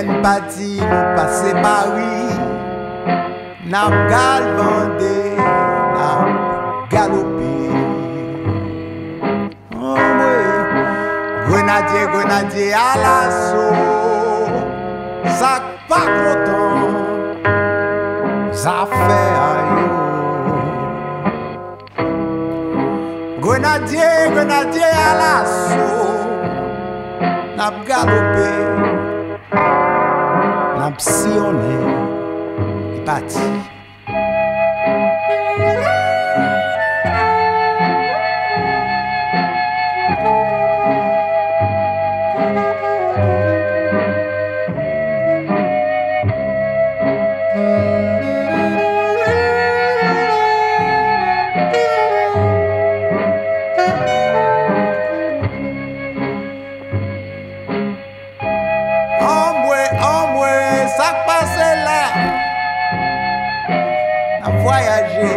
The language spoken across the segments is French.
Pati, nous passer Paris, n'a galvandé, n'a galopé. Oh oui, Grenadié, Grenadié à l'assaut, ça pas content, ça fait aïe. Grenadier, Grenadier à l'assaut, n'a galopé, n'a sillonné, et Pati. Ça passe là, n'a voyagé,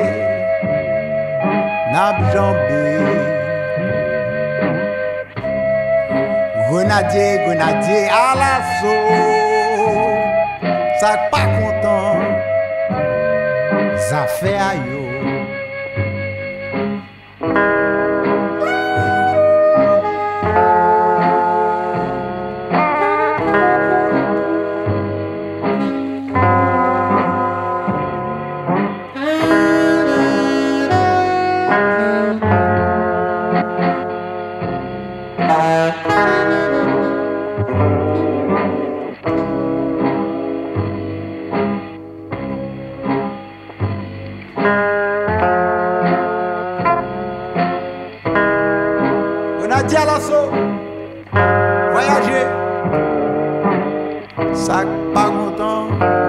n'a jambé. Grenadier, Grenadier à l'assaut, ça pas content, ça fait aïe. Grenadier à l'assaut, voyager, ça pas content.